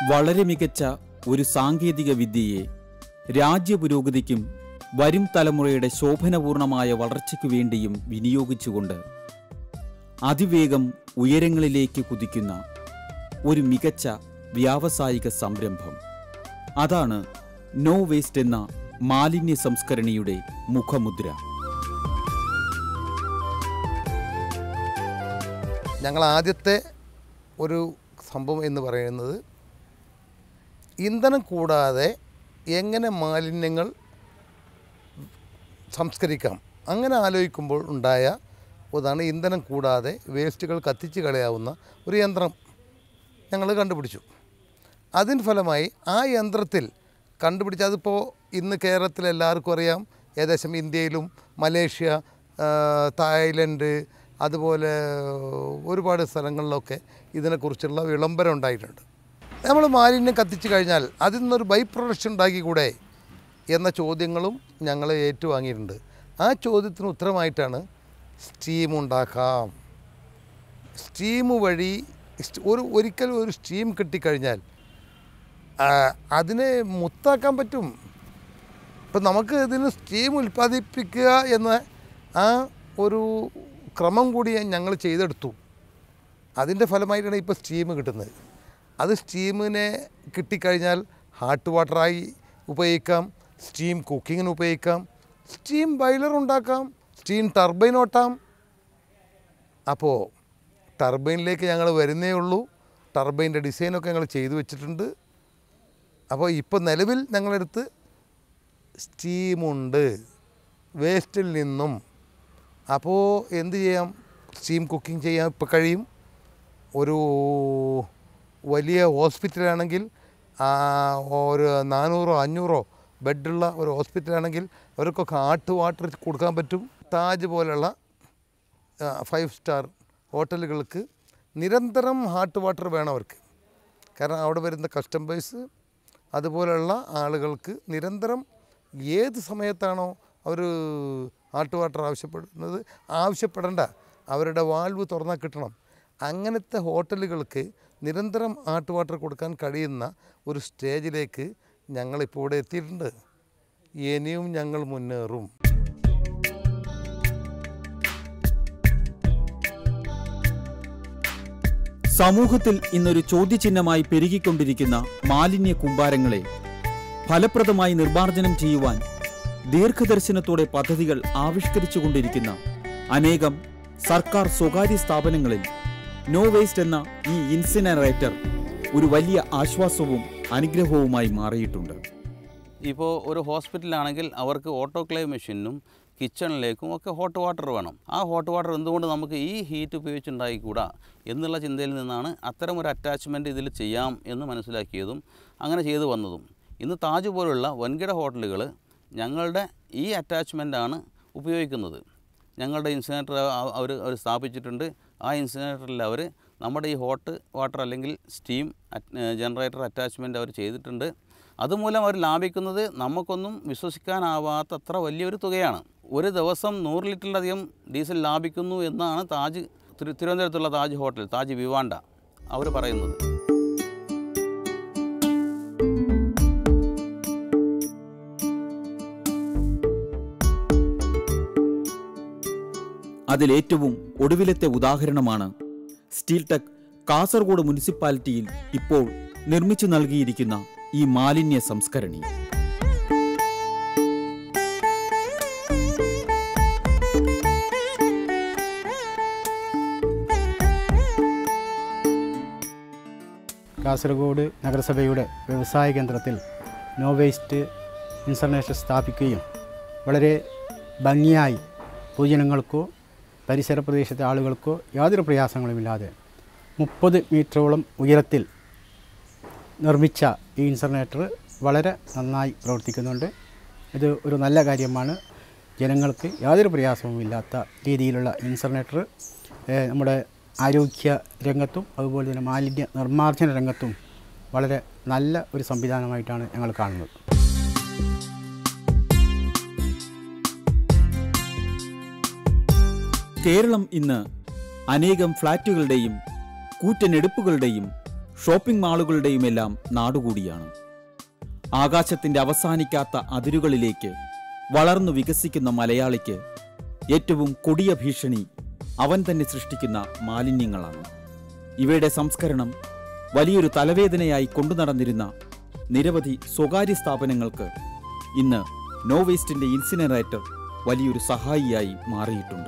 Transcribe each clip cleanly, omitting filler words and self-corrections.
വളരെ മികച്ച ഒരു സാങ്കേതിക വിദ്യയെ രാജ്യപുരോഗതിക്കും വരും തലമുറയുടെ ശോഭനപൂർണമായ വളർച്ചയ്ക്കു വേണ്ടിയും വിനിയോഗിച്ചുകൊണ്ട് അതിവേഗം ഉയരങ്ങളിലേക്ക് കുതിക്കുന്ന ഒരു മികച്ച വ്യാവസായിക സംരംഭം. അതാണ് നോ വേസ്റ്റ് എന്ന മാലിന്യ സംസ്കരണിയുടെ മുഖമുദ്ര. ഞങ്ങൾ ആദ്യത്തെ ഒരു സംഭവം എന്ന് പറയുന്നത് ഇന്ധനം കൂടാതെ എങ്ങനെ മാലിന്യങ്ങൾ സംസ്കരിക്കാം. അങ്ങനെ ആലോചിക്കുമ്പോൾ ഉണ്ടായ ഒന്നാണ് ഇന്ധനം കൂടാതെ വേസ്റ്റുകൾ കത്തിച്ച് കളയാവുന്ന ഒരു യന്ത്രം ഞങ്ങൾ കണ്ടുപിടിച്ചു. അതിന് ഫലമായി ആ യന്ത്രത്തിൽ അതിപ്പോൾ ഇന്ന് കേരളത്തിൽ എല്ലാവർക്കും അറിയാം. ഏകദേശം ഇന്ത്യയിലും മലേഷ്യ, തായ്ലൻഡ്, അതുപോലെ ഒരുപാട് സ്ഥലങ്ങളിലൊക്കെ ഇതിനെക്കുറിച്ചുള്ള വിളംബരം ഉണ്ടായിട്ടുണ്ട്. നമ്മൾ മാലിന്യം കത്തിച്ച് കഴിഞ്ഞാൽ അതിൽ നിന്നൊരു ബൈ പ്രൊഡക്ഷൻ ഉണ്ടാക്കിക്കൂടെ എന്ന ചോദ്യങ്ങളും ഞങ്ങൾ ഏറ്റുവാങ്ങിയിട്ടുണ്ട്. ആ ചോദ്യത്തിന് ഉത്തരമായിട്ടാണ് സ്റ്റീം ഉണ്ടാക്കാം. സ്റ്റീം വഴി ഒരിക്കലും ഒരു സ്റ്റീം കിട്ടിക്കഴിഞ്ഞാൽ അതിനെ മുത്താക്കാൻ പറ്റും. ഇപ്പം നമുക്ക് ഇതിന് സ്റ്റീം ഉൽപ്പാദിപ്പിക്കുക എന്ന ആ ഒരു ക്രമം കൂടി ഞങ്ങൾ ചെയ്തെടുത്തു. അതിൻ്റെ ഫലമായിട്ടാണ് ഇപ്പോൾ സ്റ്റീം കിട്ടുന്നത്. അത് സ്റ്റീമിനെ കിട്ടിക്കഴിഞ്ഞാൽ ഹാട്ട് വാട്ടറായി ഉപയോഗിക്കാം, സ്റ്റീം കുക്കിങ്ങിന് ഉപയോഗിക്കാം, സ്റ്റീം ബോയിലർ ഉണ്ടാക്കാം, സ്റ്റീം ടർബൈൻ ഓട്ടാം. അപ്പോൾ ടർബൈനിലേക്ക് ഞങ്ങൾ വരുന്നേ ഉള്ളൂ. ടർബൈൻ്റെ ഡിസൈനൊക്കെ ഞങ്ങൾ ചെയ്തു വെച്ചിട്ടുണ്ട്. അപ്പോൾ ഇപ്പോൾ നിലവിൽ ഞങ്ങളടുത്ത് സ്റ്റീമുണ്ട് വേസ്റ്റിൽ നിന്നും. അപ്പോൾ എന്ത് ചെയ്യാം? സ്റ്റീം കുക്കിംഗ് ചെയ്യാൻ ഇപ്പോൾ കഴിയും. ഒരു വലിയ ഹോസ്പിറ്റലാണെങ്കിൽ ഒരു 400-500 ബെഡുള്ള ഒരു ഹോസ്പിറ്റലാണെങ്കിൽ അവർക്കൊക്കെ ഹാട്ട് വാട്ടർ കൊടുക്കാൻ പറ്റും. താജ് പോലുള്ള 5 സ്റ്റാർ ഹോട്ടലുകൾക്ക് നിരന്തരം ഹാട്ട് വാട്ടർ വേണം അവർക്ക്. കാരണം അവിടെ വരുന്ന കസ്റ്റമേഴ്സ് അതുപോലെയുള്ള ആളുകൾക്ക് നിരന്തരം ഏത് സമയത്താണോ അവർ ഹാട്ട് വാട്ടർ ആവശ്യപ്പെടേണ്ട അവരുടെ വാൽവ് തുറന്നാൽ കിട്ടണം. അങ്ങനത്തെ ഹോട്ടലുകൾക്ക് നിരന്തരം ഹാട്ട് വാട്ടർ കൊടുക്കാൻ കഴിയുന്ന ഒരു സ്റ്റേജിലേക്ക് ഞങ്ങളിപ്പോൾ ഇവിടെ എത്തിയിട്ടുണ്ട്. ഇനിയും ഞങ്ങൾ മുന്നേറും. സമൂഹത്തിൽ ഇന്നൊരു ചോദ്യചിഹ്നമായി പെരുകിക്കൊണ്ടിരിക്കുന്ന മാലിന്യ കൂമ്പാരങ്ങളെ ഫലപ്രദമായി നിർമ്മാർജ്ജനം ചെയ്യുവാൻ ദീർഘദർശനത്തോടെ പദ്ധതികൾ ആവിഷ്കരിച്ചുകൊണ്ടിരിക്കുന്ന അനേകം സർക്കാർ സ്വകാര്യ സ്ഥാപനങ്ങളിൽ നോ വേസ്റ്റ് എന്ന ഈ ഇൻസിനറേറ്റർ ഒരു വലിയ ആശ്വാസവും അനുഗ്രഹവുമായി മാറിയിട്ടുണ്ട്. ഇപ്പോൾ ഒരു ഹോസ്പിറ്റലാണെങ്കിൽ അവർക്ക് ഓട്ടോക്ലേവ് മെഷീനും കിച്ചണിലേക്കും ഒക്കെ ഹോട്ട് വാട്ടർ വേണം. ആ ഹോട്ട് വാട്ടർ എന്തുകൊണ്ട് നമുക്ക് ഈ ഹീറ്റ് ഉപയോഗിച്ചുണ്ടായിക്കൂടാ എന്നുള്ള ചിന്തയിൽ നിന്നാണ് അത്തരമൊരു അറ്റാച്ച്മെൻറ്റ് ഇതിൽ ചെയ്യാം എന്ന് മനസ്സിലാക്കിയതും അങ്ങനെ ചെയ്തു വന്നതും. ഇന്ന് താജ് പോലുള്ള വൻകിട ഹോട്ടലുകൾ ഞങ്ങളുടെ ഈ അറ്റാച്ച്മെൻറ്റാണ് ഉപയോഗിക്കുന്നത്. ഞങ്ങളുടെ ഇൻസിനറേറ്റർ അവർ സ്ഥാപിച്ചിട്ടുണ്ട്. ആ ഇൻസിനറേറ്ററിൽ അവർ നമ്മുടെ ഈ ഹോട്ട് വാട്ടർ അല്ലെങ്കിൽ സ്റ്റീം ജനറേറ്റർ അറ്റാച്ച്മെൻറ്റ് അവർ ചെയ്തിട്ടുണ്ട്. അതുമൂലം അവർ ലാഭിക്കുന്നത് നമുക്കൊന്നും വിശ്വസിക്കാനാവാത്തത്ര വലിയൊരു തുകയാണ്. ഒരു ദിവസം 100 ലിറ്ററിലധികം ഡീസൽ ലാഭിക്കുന്നു എന്നാണ് തിരുവനന്തപുരത്തുള്ള താജ് ഹോട്ടൽ, താജ് വിവാണ്ട അവർ പറയുന്നത്. അതിലേറ്റവും ഒടുവിലത്തെ ഉദാഹരണമാണ് സ്റ്റീൽ ടെക് കാസർഗോഡ് മുനിസിപ്പാലിറ്റിയിൽ ഇപ്പോൾ നിർമ്മിച്ചു നൽകിയിരിക്കുന്ന ഈ മാലിന്യ സംസ്കരണി. കാസർഗോഡ് നഗരസഭയുടെ വ്യവസായ കേന്ദ്രത്തിൽ നോ വേസ്റ്റ് ഇൻസിനറേറ്റർ സ്ഥാപിക്കുകയും വളരെ ഭംഗിയായി പൊതുജനങ്ങൾക്കോ പരിസര പ്രദേശത്തെ ആളുകൾക്കോ യാതൊരു പ്രയാസങ്ങളുമില്ലാതെ 30 മീറ്ററോളം ഉയരത്തിൽ നിർമ്മിച്ച ഈ ഇൻസിനറേറ്റർ വളരെ നന്നായി പ്രവർത്തിക്കുന്നുണ്ട്. ഇത് ഒരു നല്ല കാര്യമാണ്. ജനങ്ങൾക്ക് യാതൊരു പ്രയാസവുമില്ലാത്ത രീതിയിലുള്ള ഇൻസിനറേറ്റർ നമ്മുടെ ആരോഗ്യ രംഗത്തും അതുപോലെ തന്നെ മാലിന്യ നിർമ്മാർജ്ജന രംഗത്തും വളരെ നല്ല ഒരു സംവിധാനമായിട്ടാണ് ഞങ്ങൾ കാണുന്നത്. കേരളം ഇന്ന് അനേകം ഫ്ലാറ്റുകളുടെയും കൂറ്റനെടുപ്പുകളുടെയും ഷോപ്പിംഗ് മാളുകളുടെയുമെല്ലാം നാടുകൂടിയാണ്. ആകാശത്തിൻ്റെ അവസാനിക്കാത്ത അതിരുകളിലേക്ക് വളർന്നു വികസിക്കുന്ന മലയാളിക്ക് ഏറ്റവും കൊടിയ ഭീഷണി അവൻ തന്നെ സൃഷ്ടിക്കുന്ന മാലിന്യങ്ങളാണ്. ഇവയുടെ സംസ്കരണം വലിയൊരു തലവേദനയായി കൊണ്ടുനടന്നിരുന്ന നിരവധി സ്വകാര്യ സ്ഥാപനങ്ങൾക്ക് ഇന്ന് നോ വേസ്റ്റിൻ്റെ ഇൻസിനറേറ്റർ വലിയൊരു സഹായിയായി മാറിയിട്ടുണ്ട്.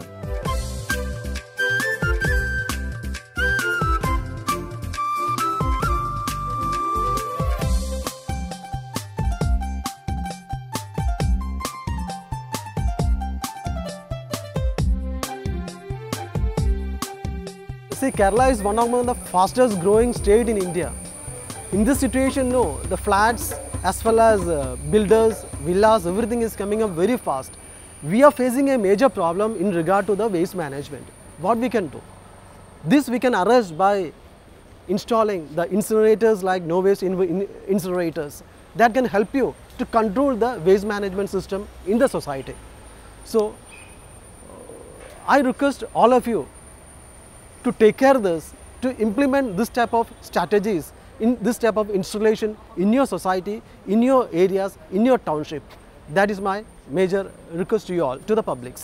See, Kerala is one of the fastest growing state in India. In this situation, no, the flats as well as builders, villas, everything is coming up very fast. We are facing a major problem in regard to the waste management. What we can do? This we can arrest by installing the incinerators like no waste incinerators that can help you to control the waste management system in the society. So, I request all of you to take care of this, to implement this type of strategies, in this type of installation in your society, in your areas, in your township. That is my major request to you all, to the publics.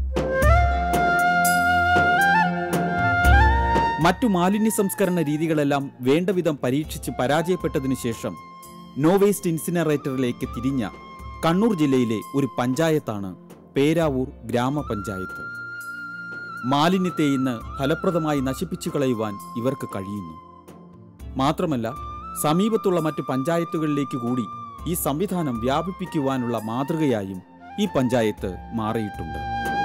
മറ്റു മാലിന്യ സംസ്കരണ രീതികളെല്ലാം വേണ്ടവിധം പരീക്ഷിച്ച് പരാജയപ്പെട്ടതിനു ശേഷം no waste ഇൻസിനറേറ്ററിലേക്ക് തിരിഞ്ഞ കണ്ണൂർ ജില്ലയിലെ ഒരു പഞ്ചായത്താണ് പേരാവൂർ ഗ്രാമപഞ്ചായത്ത്. മാലിന്യത്തെ ഇന്ന് ഫലപ്രദമായി നശിപ്പിച്ചു കളയുവാൻ ഇവർക്ക് കഴിയുന്നു. മാത്രമല്ല, സമീപത്തുള്ള മറ്റു പഞ്ചായത്തുകളിലേക്ക് കൂടി ഈ സംവിധാനം വ്യാപിപ്പിക്കുവാനുള്ള മാതൃകയായും ഈ പഞ്ചായത്ത് മാറിയിട്ടുണ്ട്.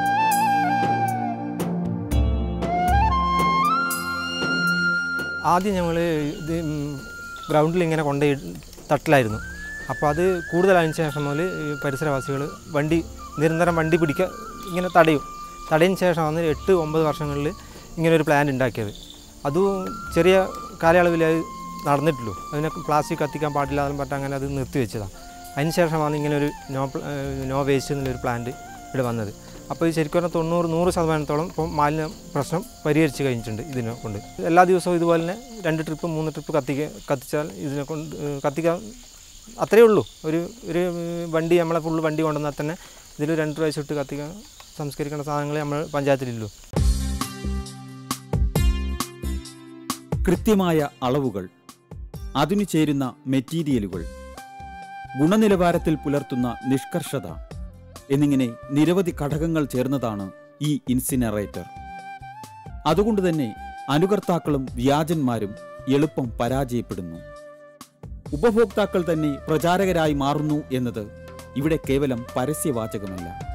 ആദ്യം ഞങ്ങൾ ഇത് ഗ്രൗണ്ടിൽ ഇങ്ങനെ കൊണ്ടുപോയി തട്ടിലായിരുന്നു. അപ്പോൾ അത് കൂടുതലായതിനു ശേഷം മുതൽ പരിസരവാസികൾ നിരന്തരം വണ്ടി പിടിക്കുക ഇങ്ങനെ തടയിന് ശേഷമാണ് 8-9 വർഷങ്ങളിൽ ഇങ്ങനൊരു പ്ലാൻ ഉണ്ടാക്കിയത്. അതും ചെറിയ കാലയളവിൽ അത് നടന്നിട്ടുള്ളൂ. അതിനെ പ്ലാസ്റ്റിക് കത്തിക്കാൻ പാടില്ല എന്നും പറഞ്ഞാൽ അങ്ങനെ അത് നിർത്തിവെച്ചതാണ്. അതിന് ശേഷമാണ് ഇങ്ങനൊരു നോ വേസ്റ്റ് എന്നുള്ളൊരു പ്ലാന്റ് ഇവിടെ വന്നത്. അപ്പോൾ ഇത് ശരിക്കും പറഞ്ഞാൽ 90-100% ഇപ്പോൾ മാലിന്യ പ്രശ്നം പരിഹരിച്ച് കഴിഞ്ഞിട്ടുണ്ട് ഇതിനെ കൊണ്ട്. എല്ലാ ദിവസവും ഇതുപോലെ തന്നെ 2 ട്രിപ്പ് 3 ട്രിപ്പ് കത്തിച്ചാൽ ഇതിനെ കൊണ്ട് കത്തിക്കാൻ അത്രയേ ഉള്ളൂ. ഒരു വണ്ടി നമ്മളെ ഫുള്ള് വണ്ടി കൊണ്ടുവന്നാൽ തന്നെ ഇതിൽ 2 പ്രാവശ്യം ഇട്ട് കത്തിക്കാൻ സംസ്കരിക്കുന്ന സാധനങ്ങളെ നമ്മൾ പഞ്ചായത്തിലുള്ളൂ. കൃത്യമായ അളവുകൾ, അതിനു ചേരുന്ന മെറ്റീരിയലുകൾ, ഗുണനിലവാരത്തിൽ പുലർത്തുന്ന നിഷ്കർഷത എന്നിങ്ങനെ നിരവധി ഘടകങ്ങൾ ചേർന്നതാണ് ഈ ഇൻസിനറേറ്റർ. അതുകൊണ്ട് തന്നെ അനുകർത്താക്കളും വ്യാജന്മാരും എളുപ്പം പരാജയപ്പെടുന്നു. ഉപഭോക്താക്കൾ തന്നെ പ്രചാരകരായി മാറുന്നു എന്നത് ഇവിടെ കേവലം പരസ്യവാചകമല്ല.